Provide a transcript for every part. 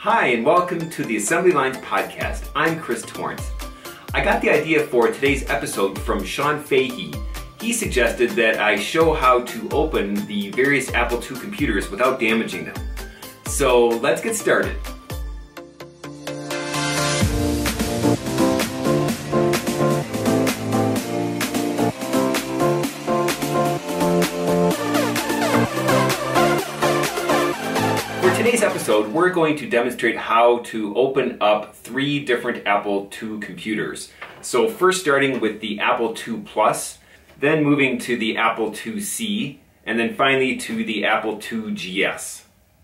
Hi, and welcome to the Assembly Lines Podcast. I'm Chris Torrance. I got the idea for today's episode from Sean Fahey. He suggested that I show how to open the various Apple II computers without damaging them. So let's get started. For today's episode, we're going to demonstrate how to open up 3 different Apple II computers. So first starting with the Apple II Plus, then moving to the Apple IIc, and then finally to the Apple IIGS.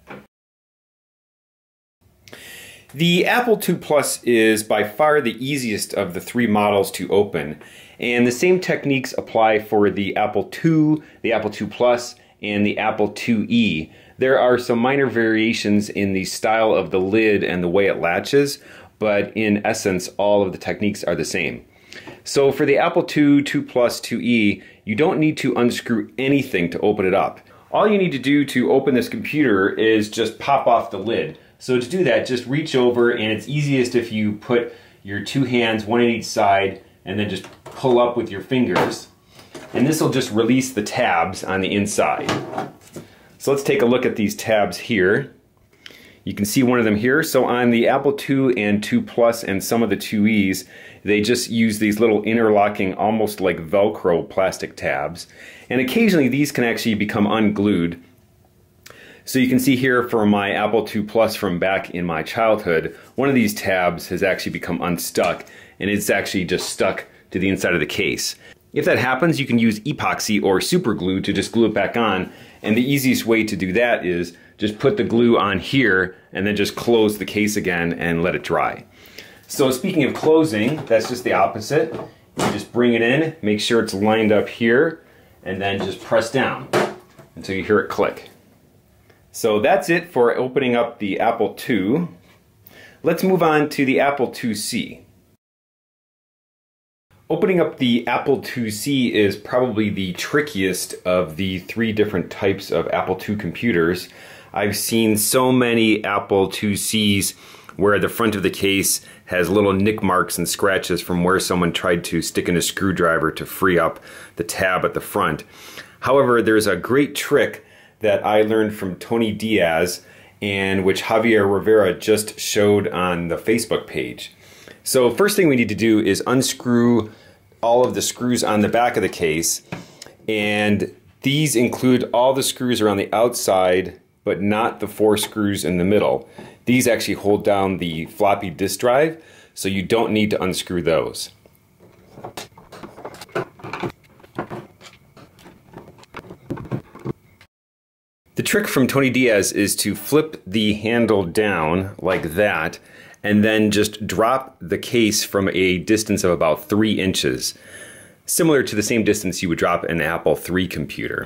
The Apple II Plus is by far the easiest of the 3 models to open, and the same techniques apply for the Apple II, the Apple II Plus, and the Apple IIe. There are some minor variations in the style of the lid and the way it latches, but in essence all of the techniques are the same. So for the Apple II, II Plus, IIe, you don't need to unscrew anything to open it up. All you need to do to open this computer is just pop off the lid. So to do that, just reach over, and it's easiest if you put your 2 hands, one on each side, and then just pull up with your fingers. And this will just release the tabs on the inside. So let's take a look at these tabs here. You can see one of them here. So on the Apple II and II Plus and some of the IIes, they just use these little interlocking, almost like Velcro plastic tabs. And occasionally these can actually become unglued. So you can see here for my Apple II Plus from back in my childhood, one of these tabs has actually become unstuck, and it's actually just stuck to the inside of the case. If that happens, you can use epoxy or super glue to just glue it back on, and the easiest way to do that is just put the glue on here and then just close the case again and let it dry. So speaking of closing, that's just the opposite. You just bring it in, make sure it's lined up here, and then just press down until you hear it click. So that's it for opening up the Apple II. Let's move on to the Apple IIc. Opening up the Apple IIc is probably the trickiest of the 3 different types of Apple II computers. I've seen so many Apple IIcs where the front of the case has little nick marks and scratches from where someone tried to stick in a screwdriver to free up the tab at the front. However, there's a great trick that I learned from Tony Diaz, and which Javier Rivera just showed on the Facebook page. So first thing we need to do is unscrew all of the screws on the back of the case, and these include all the screws around the outside but not the 4 screws in the middle. These actually hold down the floppy disk drive, so you don't need to unscrew those. The trick from Tony Diaz is to flip the handle down like that and then just drop the case from a distance of about 3 inches, similar to the same distance you would drop an Apple III computer.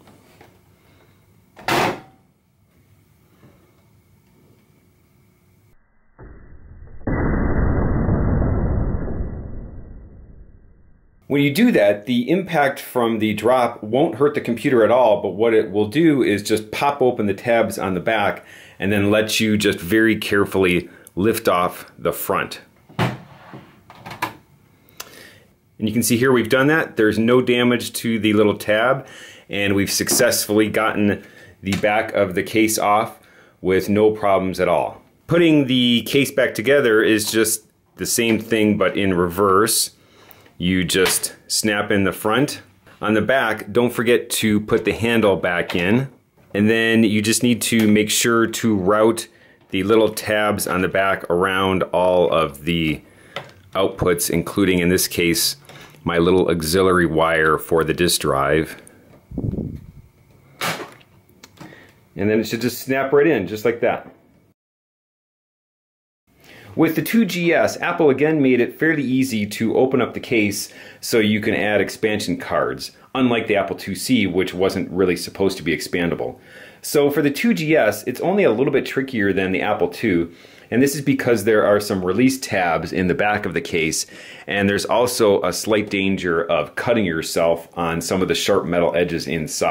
When you do that, the impact from the drop won't hurt the computer at all, but what it will do is just pop open the tabs on the back and then let you just very carefully lift off the front. And you can see here we've done that. There's no damage to the little tab, and we've successfully gotten the back of the case off with no problems at all. Putting the case back together is just the same thing but in reverse. You just snap in the front. On the back, don't forget to put the handle back in. And then you just need to make sure to route the little tabs on the back around all of the outputs, including, in this case, my little auxiliary wire for the disk drive. And then it should just snap right in, just like that. With the IIGS, Apple again made it fairly easy to open up the case so you can add expansion cards, unlike the Apple IIc, which wasn't really supposed to be expandable. So for the IIGS, it's only a little bit trickier than the Apple II, and this is because there are some release tabs in the back of the case, and there's also a slight danger of cutting yourself on some of the sharp metal edges inside.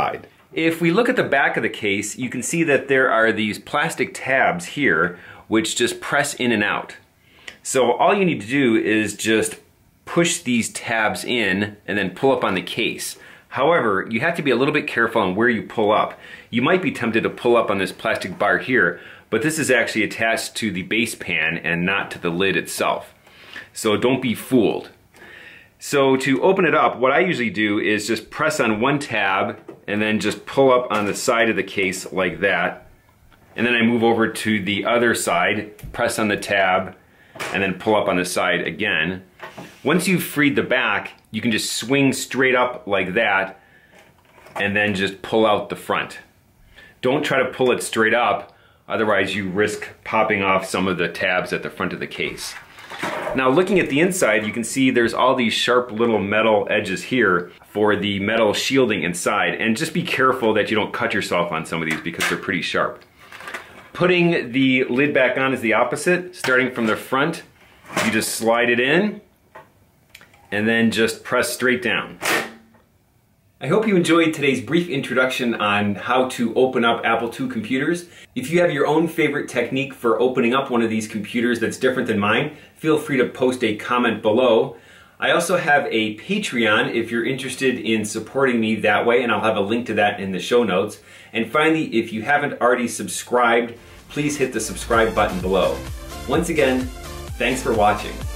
If we look at the back of the case, you can see that there are these plastic tabs here which just press in and out. So all you need to do is just push these tabs in and then pull up on the case. However, you have to be a little bit careful on where you pull up. You might be tempted to pull up on this plastic bar here, but this is actually attached to the base pan and not to the lid itself. So don't be fooled. So to open it up, what I usually do is just press on one tab and then just pull up on the side of the case like that. And then I move over to the other side, press on the tab, and then pull up on the side again. Once you've freed the back, you can just swing straight up like that and then just pull out the front. Don't try to pull it straight up, otherwise you risk popping off some of the tabs at the front of the case. Now looking at the inside, you can see there's all these sharp little metal edges here for the metal shielding inside, and just be careful that you don't cut yourself on some of these because they're pretty sharp. Putting the lid back on is the opposite. Starting from the front, you just slide it in and then just press straight down. I hope you enjoyed today's brief introduction on how to open up Apple II computers. If you have your own favorite technique for opening up one of these computers that's different than mine, feel free to post a comment below. I also have a Patreon if you're interested in supporting me that way, and I'll have a link to that in the show notes. And finally, if you haven't already subscribed, please hit the subscribe button below. Once again, thanks for watching.